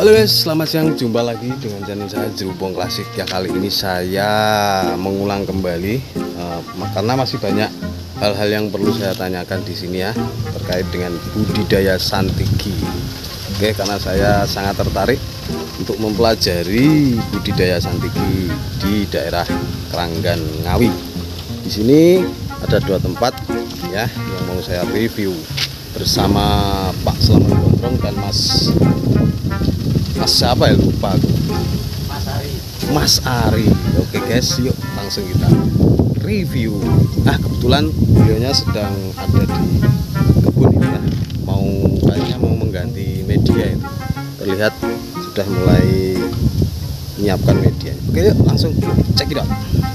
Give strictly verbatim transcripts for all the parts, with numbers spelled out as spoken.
Halo guys, selamat siang. Jumpa lagi dengan channel saya Jerupong Klasik. Ya, kali ini saya mengulang kembali uh, karena masih banyak hal-hal yang perlu saya tanyakan di sini ya, terkait dengan budidaya santiki. Oke, karena saya sangat tertarik untuk mempelajari budidaya santiki di daerah Keranggan Ngawi. Di sini ada dua tempat ya yang mau saya review bersama Pak Selamat Gondrong dan Mas Mas siapa ya, lupa aku. Mas Ari. Mas Ari. Oke guys, yuk langsung kita review. Nah, kebetulan beliaunya sedang ada di kebun ini ya. Mau kayaknya mau mengganti media itu. Terlihat sudah mulai menyiapkan media. Oke, yuk langsung cek it out.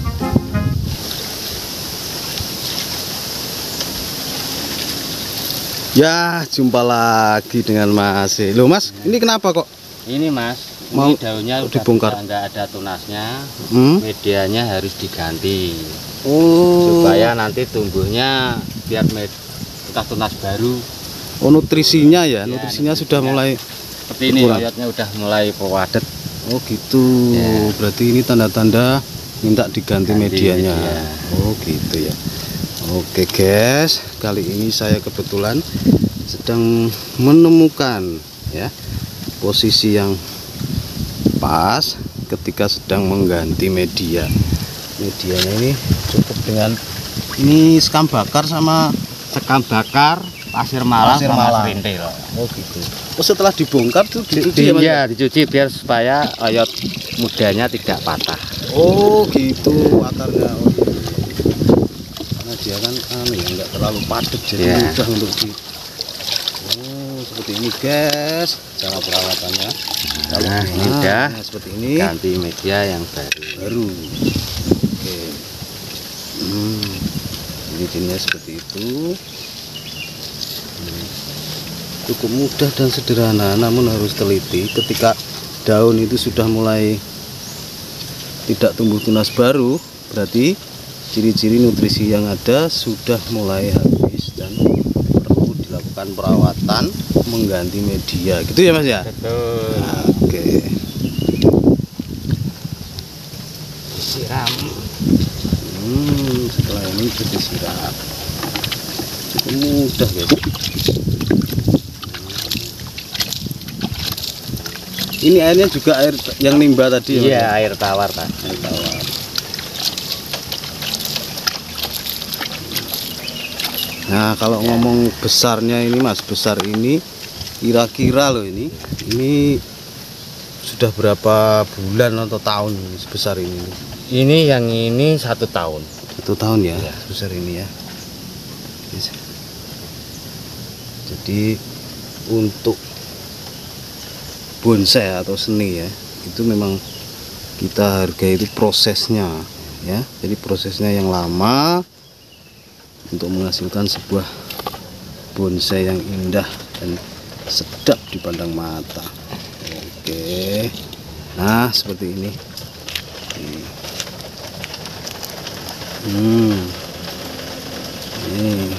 Ya, jumpa lagi dengan Mas. Loh Mas, ini kenapa kok? Ini Mas, Mau ini daunnya udah dibongkar? nggak ada tunasnya, Hmm? medianya harus diganti Oh, supaya nanti tumbuhnya biar med bekas tunas baru. oh nutrisinya ya, Ya, nutrisinya nutrisinya. sudah mulai Seperti ini, berkurang. oyotnya udah mulai padat. Oh gitu, Ya. berarti ini tanda-tanda minta diganti Ganti medianya. media. Oh gitu ya. Oke guys, kali ini saya kebetulan sedang menemukan ya posisi yang pas ketika sedang mengganti media. Medianya ini cukup dengan ini sekam bakar sama Sekam bakar, pasir malam, Pasir sama malam. serintil. oh gitu. Oh setelah dibongkar tuh dicuci ya, Mas? Iya, dicuci biar supaya oyot mudanya tidak patah. Oh gitu akarnya. Oh, karena dia kan anu ya nggak terlalu padat jadi Ya. mudah untuk di. Oh seperti ini guys cara perawatannya. Kalau Nah, ini nah, udah nah, seperti ini ganti media yang baru. baru. Oke. Hmm. Ini jenisnya seperti itu. Hmm. Cukup mudah dan sederhana, namun harus teliti. Ketika daun itu sudah mulai tidak tumbuh tunas baru, berarti ciri-ciri nutrisi yang ada sudah mulai habis dan perlu dilakukan perawatan mengganti media. Gitu ya Mas ya? Betul. Oke. Siram. Hmm, setelah ini kita siram. Cukup mudah guys. Ini airnya juga air yang limbah tadi ya? Iya, Mas? air tawar Pak. Air tawar. Nah, kalau ngomong besarnya ini Mas, besar ini kira-kira loh ini, ini sudah berapa bulan atau tahun ini sebesar ini? Ini yang ini satu tahun. Satu tahun ya, Ya. sebesar ini ya. Yes. Jadi untuk bonsai atau seni ya, itu memang kita hargai itu prosesnya ya. Jadi prosesnya yang lama untuk menghasilkan sebuah bonsai yang indah dan sedap dipandang mata. Oke, nah seperti ini. Hmm, ini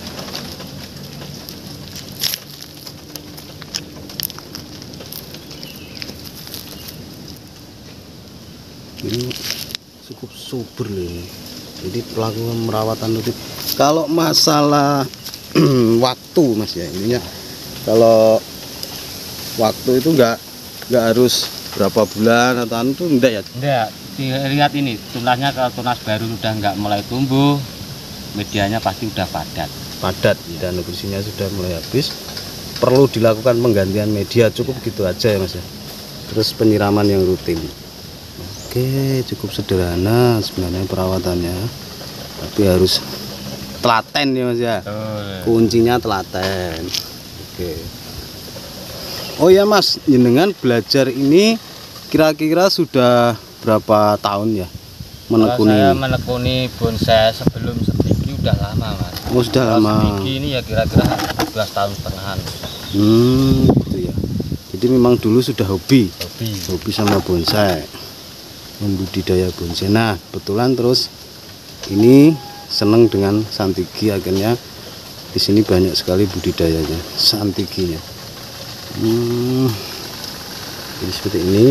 ini cukup subur loh ini. Jadi pelaku merawatan rutin. Kalau masalah waktu Mas ya, ininya kalau waktu itu enggak enggak harus berapa bulan atau anu tuh enggak ya? Enggak, lihat ini tunasnya, kalau tunas baru udah nggak mulai tumbuh, medianya pasti udah padat. Padat dan nutrisinya sudah mulai habis. Perlu dilakukan penggantian media, cukup gitu aja ya Mas ya. Terus penyiraman yang rutin. Oke, cukup sederhana sebenarnya perawatannya, tapi harus telaten ya Mas ya. Betul. Kuncinya telaten. Oke. Oh ya Mas, jenengan belajar ini kira-kira sudah berapa tahun ya menekuni? Kalau saya ini? menekuni bonsai sebelum sediki udah lama Mas. Oh, sudah Kalau lama. sediki ini ya kira-kira dua belas tahun setengahan. Hmm, gitu ya. Jadi memang dulu sudah hobi, Hobi. hobi sama bonsai, membudidaya bonsai. Nah, kebetulan terus ini seneng dengan santiki, akhirnya di sini banyak sekali budidayanya, santikinya. Hmm. Jadi seperti ini.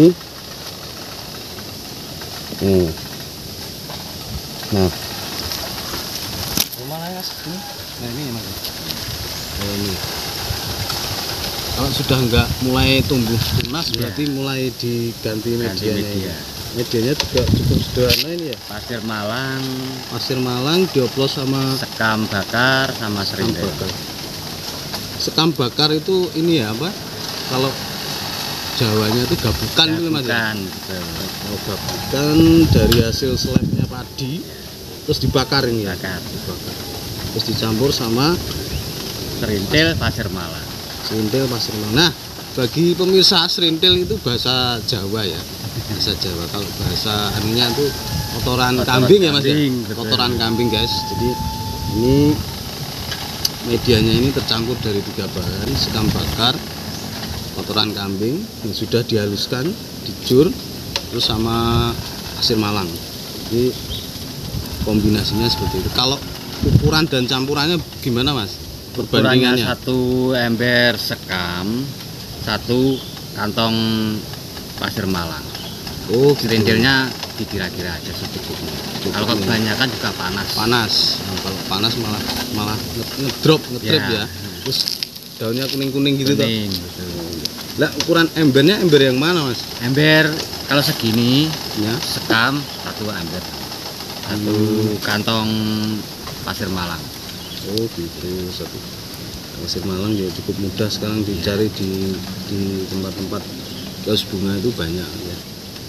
Hmm. Nah, malangnya segini. Nah ini mas. Nah, ini. Kalau sudah enggak mulai tumbuh tunas, ya, berarti mulai diganti ganti medianya. media. Ini. Medianya juga cukup sederhana ini ya. Pasir malang, Pasir malang dioplos sama sekam bakar sama sekam serintil. bakar. Sekam bakar itu ini ya apa? Kalau Jawanya itu gabukan itu mas ya? Gabukan, betul. Oh, gabukan dari hasil selebnya padi, terus dibakar ini ya? Bakar. Dibakar. Terus dicampur sama Serintil pasir malang. serintil pasir malang. Nah, bagi pemirsa, serintil itu bahasa Jawa ya, bahasa Jawa. Kalau bahasa anunya itu kotoran, Kotoran kambing ya mas kambing, ya? betul. Kotoran kambing guys. Jadi ini medianya ini tercampur dari tiga bahan: sekam bakar, kotoran kambing yang sudah dihaluskan, dijur, terus sama pasir malang. Jadi kombinasinya seperti itu. Kalau ukuran dan campurannya gimana mas? Ukurannya Perbandingannya? satu ember sekam, satu kantong pasir malang. Oh, gitu. Serintilnya dikira-kira aja secukupnya. Kalau Cukupnya. kebanyakan juga panas. Panas. Nah, kalau panas malah malah nge- ngedrop, ngetrip Ya. ya. Terus daunnya kuning-kuning gitu toh. Kuning, betul. Lah ukuran embernya ember yang mana mas? Ember kalau segini Ya. sekam satu ember, satu Hmm. kantong pasir malang. Oh gitu, satu pasir malang ya cukup mudah sekarang dicari di di tempat-tempat kios bunga itu banyak ya.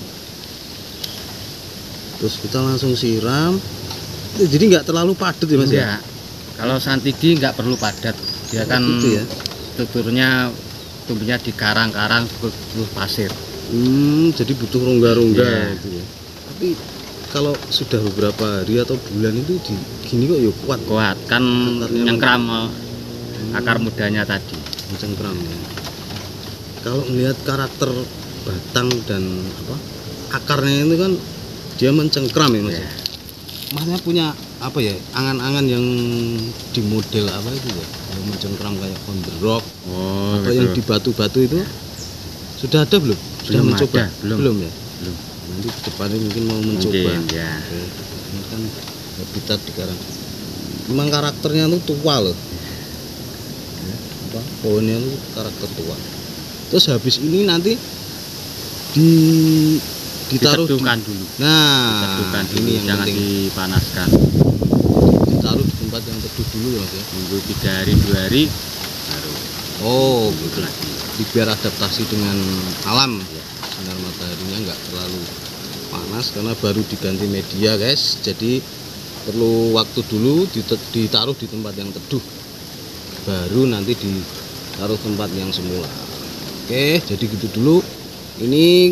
Terus kita langsung siram. Eh, Jadi nggak terlalu padat ya mas ya? Enggak. Kalau santigi nggak perlu padat. Dia kan Gitu ya? strukturnya tumbuhnya di karang-karang butuh pasir. Hmm, jadi butuh rongga-rongga Iya. gitu ya. Tapi kalau sudah beberapa hari atau bulan itu di, gini kok ya kuat, Kuat kan Akarnya nyengkram eh, akar mudanya tadi. mencengkram ya. Kalau melihat karakter batang dan apa akarnya itu kan dia mencengkram ya mas. Ya. Masnya punya apa ya angan-angan yang di model apa itu ya, yang mencengkram kayak on the rock, Oh, atau yang di batu-batu itu sudah ada belum? Sudah Belum mencoba? ada, belum. ya? Belum. Nanti kedepannya mungkin mau mencoba. Mungkin, ya. Oke, ini kan habitat di karang. Memang karakternya tuh tua loh. Ya, apa pohonnya tuh karakter tua. Terus habis ini nanti di ditaruh di, Diteduhkan dulu. nah Diteduhkan dulu, ini yang jangan penting, dipanaskan. ditaruh di tempat yang teduh dulu ya mas ya. Tunggu tiga hari dua hari baru Oh gitu gitu. lagi. Di biar adaptasi dengan alam Ya. sinar mataharinya nggak terlalu panas karena baru diganti media guys, jadi perlu waktu dulu dite- ditaruh di tempat yang teduh baru nanti ditaruh tempat yang semula. Oke, jadi gitu dulu ini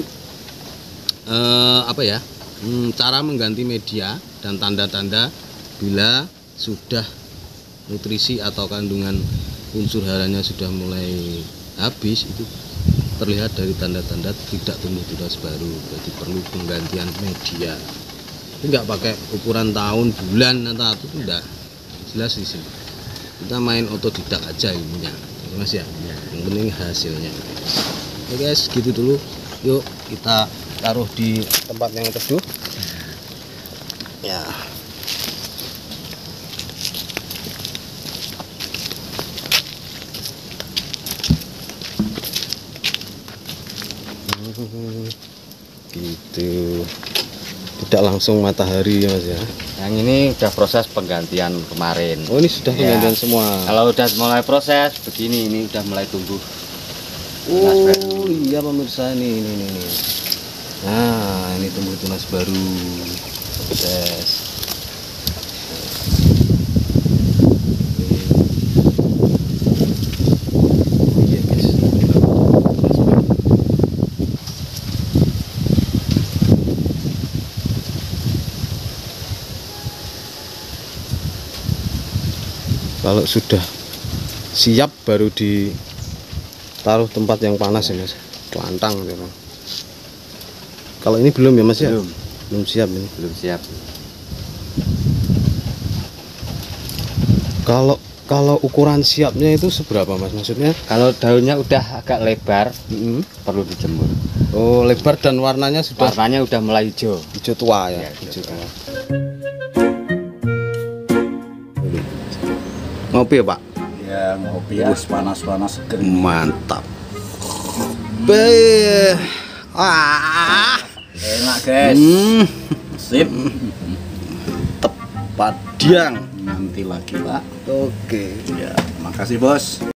eh, apa ya hmm, cara mengganti media dan tanda-tanda bila sudah nutrisi atau kandungan unsur haranya sudah mulai habis, itu terlihat dari tanda-tanda tidak tumbuh tunas baru, berarti perlu penggantian media. Itu nggak pakai ukuran tahun, bulan atau apa, itu enggak jelas di sini. Kita main otodidak aja ilmunya, mas ya. Yang penting hasilnya. Oke guys, gitu dulu. Yuk kita taruh di tempat yang teduh. Ya. Gitu, tidak langsung matahari ya mas ya. Yang ini udah proses penggantian kemarin. Oh ini sudah Ya. penggantian semua. Kalau udah mulai proses begini, ini udah mulai tumbuh. Tunas Oh baru. iya pemirsa, ini ini ini, ini. Nah ini tumbuh tunas baru proses. Oh iya guys. Kalau sudah siap baru ditaruh tempat yang panas ya mas, kelantang memang. Kalau ini belum ya mas ya? Belum. Belum siap ini. Belum siap. Kalau Kalau ukuran siapnya itu seberapa mas? Maksudnya? Kalau daunnya udah agak lebar, Mm-mm. perlu dijemur. Oh lebar dan warnanya sudah Warnanya udah mulai hijau. hijau tua ya? Ya, Hijau hijau tua. Ngopi ya pak? Ya ngopi wis panas-panas seger. Mantap. Be, ah, Enak guys. hmm, Sip. Padang. Nanti lagi Pak. Oke. Ya, makasih bos.